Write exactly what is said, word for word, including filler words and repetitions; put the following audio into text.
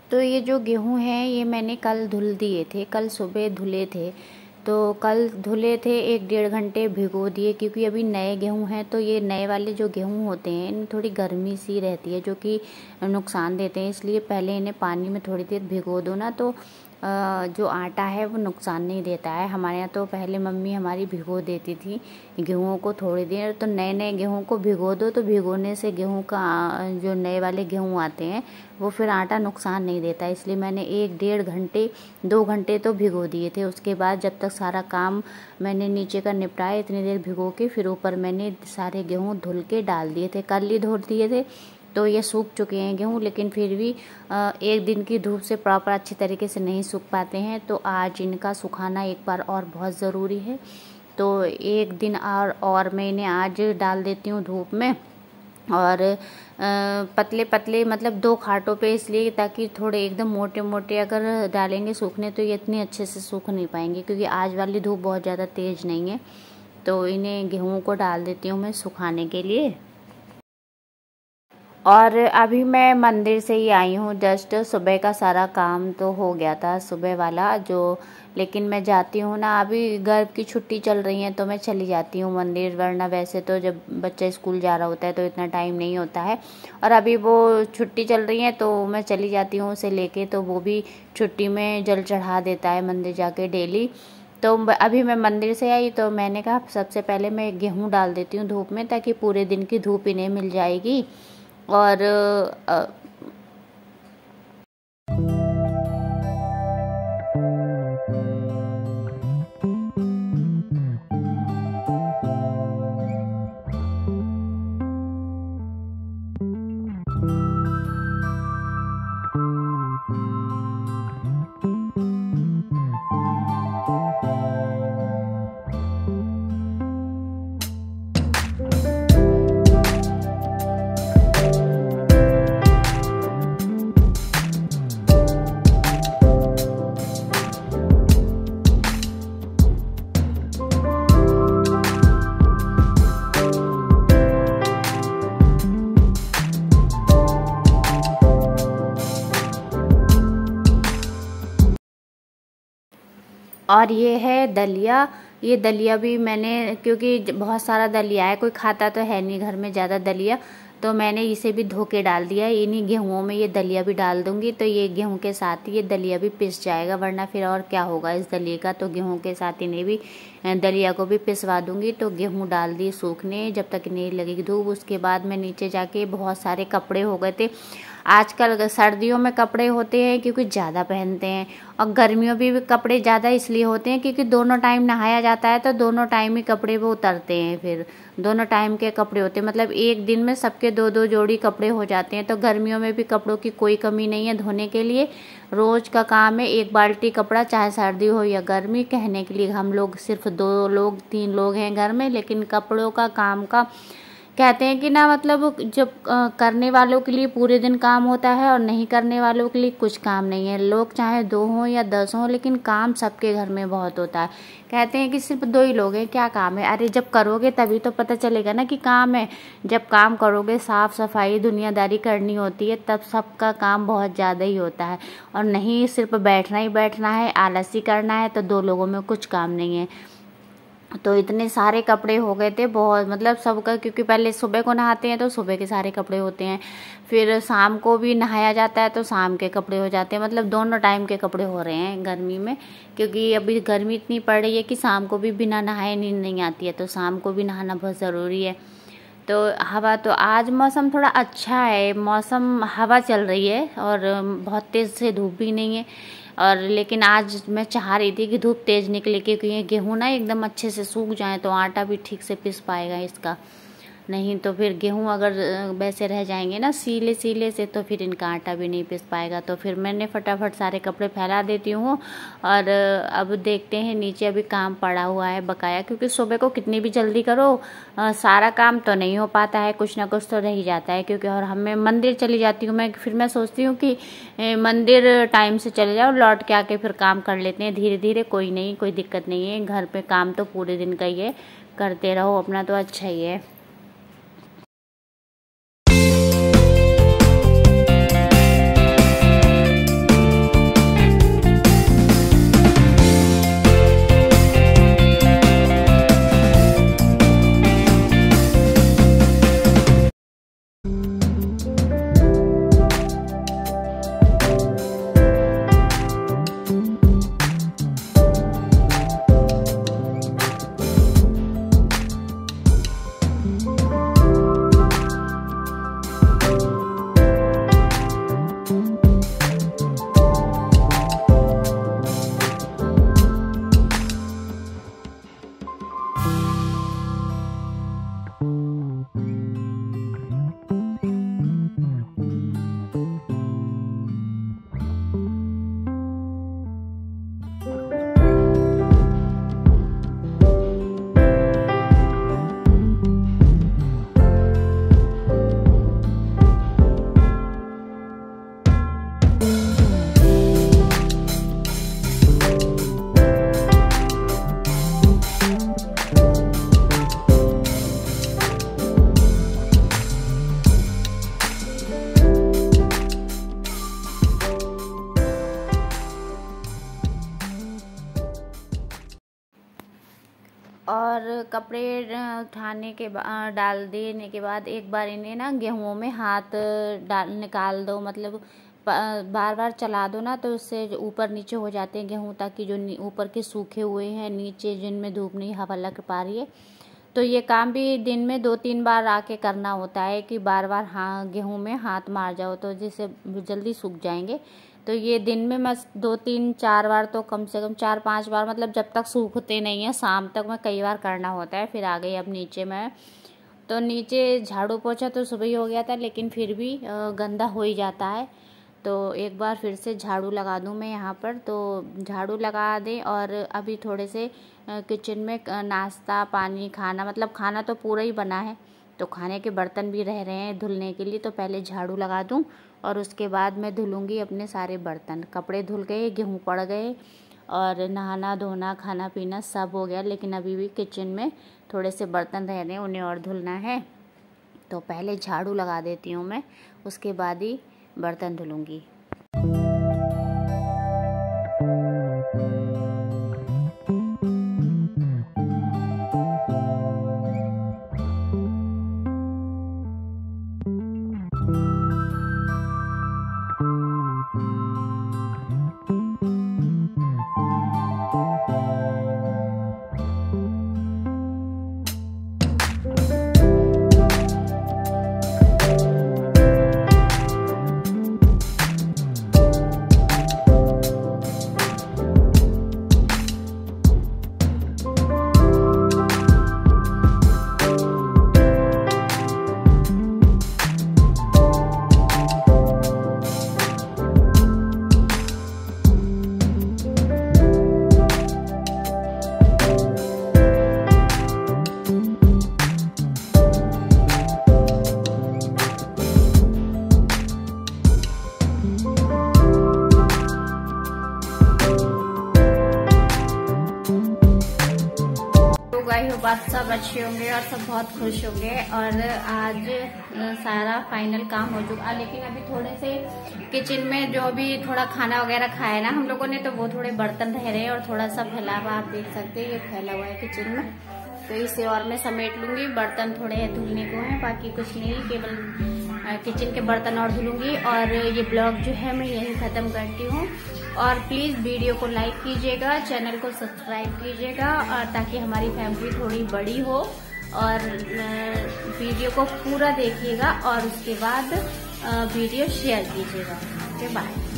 तो ये जो गेहूँ हैं ये मैंने कल धुल दिए थे, कल सुबह धुले थे। तो कल धुले थे, एक डेढ़ घंटे भिगो दिए, क्योंकि अभी नए गेहूँ हैं तो ये नए वाले जो गेहूँ होते हैं इनमें थोड़ी गर्मी सी रहती है जो कि नुकसान देते हैं, इसलिए पहले इन्हें पानी में थोड़ी देर भिगो दो ना तो जो आटा है वो नुकसान नहीं देता है। हमारे यहाँ तो पहले मम्मी हमारी भिगो देती थी गेहूँ को थोड़ी देर। तो नए नए गेहूँ को भिगो दो तो भिगोने से गेहूँ का जो नए वाले गेहूँ आते हैं वो फिर आटा नुकसान नहीं देता, इसलिए मैंने एक डेढ़ घंटे दो घंटे तो भिगो दिए थे। उसके बाद जब तक सारा काम मैंने नीचे का निपटाया इतनी देर भिगो के फिर ऊपर मैंने सारे गेहूँ धुल के डाल दिए थे। कल ही धो दिए थे तो ये सूख चुके हैं गेहूँ, लेकिन फिर भी एक दिन की धूप से प्रॉपर अच्छी तरीके से नहीं सूख पाते हैं, तो आज इनका सुखाना एक बार और बहुत ज़रूरी है। तो एक दिन और और मैं इन्हें आज डाल देती हूँ धूप में, और पतले पतले मतलब दो खाटों पे, इसलिए ताकि थोड़े एकदम मोटे मोटे अगर डालेंगे सूखने तो ये इतने अच्छे से सूख नहीं पाएंगे, क्योंकि आज वाली धूप बहुत ज़्यादा तेज़ नहीं है। तो इन्हें गेहूँ को डाल देती हूँ मैं सुखाने के लिए। और अभी मैं मंदिर से ही आई हूँ जस्ट, सुबह का सारा काम तो हो गया था सुबह वाला जो, लेकिन मैं जाती हूँ ना, अभी गर्भ की छुट्टी चल रही है तो मैं चली जाती हूँ मंदिर, वरना वैसे तो जब बच्चा स्कूल जा रहा होता है तो इतना टाइम नहीं होता है। और अभी वो छुट्टी चल रही है तो मैं चली जाती हूँ उसे लेके, तो वो भी छुट्टी में जल चढ़ा देता है मंदिर जाके डेली। तो अभी मैं मंदिर से आई तो मैंने कहा सबसे पहले मैं गेहूँ डाल देती हूँ धूप में, ताकि पूरे दिन की धूप इन्हें मिल जाएगी। और और ये है दलिया। ये दलिया भी मैंने, क्योंकि बहुत सारा दलिया है, कोई खाता तो है नहीं घर में ज़्यादा दलिया, तो मैंने इसे भी धो के डाल दिया। इन्हीं गेहूँों में ये दलिया भी डाल दूँगी तो ये गेहूँ के साथ ही ये दलिया भी पिस जाएगा, वरना फिर और क्या होगा इस दलिए का। तो गेहूँ के साथ इन्हें भी दलिया को भी पिसवा दूँगी। तो गेहूँ डाल दिए सूखने जब तक नहीं लगेगी धूप। उसके बाद मैं नीचे जाके, बहुत सारे कपड़े हो गए थे। आजकल सर्दियों में कपड़े होते हैं क्योंकि ज़्यादा पहनते हैं, और गर्मियों में भी कपड़े ज़्यादा इसलिए होते हैं क्योंकि दोनों टाइम नहाया जाता है, तो दोनों टाइम ही कपड़े वो उतरते हैं, फिर दोनों टाइम के कपड़े होते हैं, मतलब एक दिन में सबके दो दो जोड़ी कपड़े हो जाते हैं। तो गर्मियों में भी कपड़ों की कोई कमी नहीं है धोने के लिए, रोज़ का काम है एक बाल्टी कपड़ा, चाहे सर्दी हो या गर्मी। कहने के लिए हम लोग सिर्फ दो लोग तीन लोग हैं घर में, लेकिन कपड़ों का काम का कहते हैं कि ना, मतलब जब करने वालों के लिए पूरे दिन काम होता है और नहीं करने वालों के लिए कुछ काम नहीं है। लोग चाहे दो हों या दस हों, लेकिन काम सबके घर में बहुत होता है। कहते हैं कि सिर्फ दो ही लोग हैं, क्या काम है? अरे जब करोगे तभी तो पता चलेगा ना कि काम है। जब काम करोगे, साफ़ सफाई दुनियादारी करनी होती है, तब सबका काम बहुत ज़्यादा ही होता है। और नहीं सिर्फ बैठना ही बैठना है, आलसी करना है, तो दो लोगों में कुछ काम नहीं है। तो इतने सारे कपड़े हो गए थे बहुत, मतलब सबका, क्योंकि पहले सुबह को नहाते हैं तो सुबह के सारे कपड़े होते हैं, फिर शाम को भी नहाया जाता है तो शाम के कपड़े हो जाते हैं, मतलब दोनों टाइम के कपड़े हो रहे हैं गर्मी में। क्योंकि अभी गर्मी इतनी पड़ रही है कि शाम को भी बिना नहाए नींद नहीं आती है, तो शाम को भी नहाना बहुत ज़रूरी है। तो हवा, तो आज मौसम थोड़ा अच्छा है, मौसम हवा चल रही है और बहुत तेज़ से धूप भी नहीं है। और लेकिन आज मैं चाह रही थी कि धूप तेज़ निकले, क्योंकि ये गेहूँ ना एकदम अच्छे से सूख जाए तो आटा भी ठीक से पिस पाएगा इसका। नहीं तो फिर गेहूँ अगर वैसे रह जाएंगे ना सीले सीले से, तो फिर इनका आटा भी नहीं पिस पाएगा। तो फिर मैंने फटाफट सारे कपड़े फैला देती हूँ। और अब देखते हैं, नीचे अभी काम पड़ा हुआ है बकाया, क्योंकि सुबह को कितनी भी जल्दी करो सारा काम तो नहीं हो पाता है, कुछ ना कुछ तो रह ही जाता है। क्योंकि और हमें मंदिर चली जाती हूँ मैं, फिर मैं सोचती हूँ कि मंदिर टाइम से चले जाओ, लौट के आके फिर काम कर लेते हैं धीरे धीरे, कोई नहीं, कोई दिक्कत नहीं है। घर पे काम तो पूरे दिन का ही है, करते रहो अपना तो अच्छा ही है। और कपड़े उठाने के बाद डाल देने के बाद एक बार इन्हें ना गेहूं में हाथ डाल निकाल दो, मतलब बार बार चला दो ना, तो उससे ऊपर नीचे हो जाते हैं गेहूं, ताकि जो ऊपर के सूखे हुए हैं नीचे जिनमें धूप नहीं हवा लग पा रही है। तो ये काम भी दिन में दो तीन बार आके करना होता है कि बार बार हाँ गेहूं में हाथ मार जाओ तो जिससे जल्दी सूख जाएंगे। तो ये दिन में मैं दो तीन चार बार तो कम से कम चार पांच बार, मतलब जब तक सूखते नहीं है शाम तक मैं कई बार करना होता है। फिर आ गई अब नीचे मैं, तो नीचे झाड़ू पोछा तो सुबह ही हो गया था, लेकिन फिर भी गंदा हो ही जाता है। तो एक बार फिर से झाड़ू लगा दूं मैं यहाँ पर, तो झाड़ू लगा दें। और अभी थोड़े से किचन में नाश्ता पानी खाना, मतलब खाना तो पूरा ही बना है, तो खाने के बर्तन भी रह रहे हैं धुलने के लिए। तो पहले झाड़ू लगा दूं और उसके बाद मैं धुलूंगी अपने सारे बर्तन। कपड़े धुल गए, गेहूं पड़ गए और नहाना धोना खाना पीना सब हो गया, लेकिन अभी भी किचन में थोड़े से बर्तन रह रहे हैं, उन्हें और धुलना है। तो पहले झाड़ू लगा देती हूँ मैं, उसके बाद ही बर्तन धुलूंगी। आई हो बात सब अच्छे होंगे और सब बहुत खुश होंगे। और आज सारा फाइनल काम हो चुका, लेकिन अभी थोड़े से किचन में जो भी थोड़ा खाना वगैरह खाया ना हम लोगों ने, तो वो थोड़े बर्तन रह रहे हैं और थोड़ा सा फैला हुआ, आप देख सकते हैं ये फैला हुआ है किचन में। तो इसे और मैं समेट लूंगी। बर्तन थोड़े धुलने को है, बाकी कुछ नहीं, केवल किचन के बर्तन और धुलूंगी। और ये ब्लॉग जो है मैं यही खत्म करती हूँ। और प्लीज वीडियो को लाइक कीजिएगा, चैनल को सब्सक्राइब कीजिएगा, और ताकि हमारी फैमिली थोड़ी बड़ी हो। और वीडियो को पूरा देखिएगा और उसके बाद वीडियो शेयर कीजिएगा। Okay bye.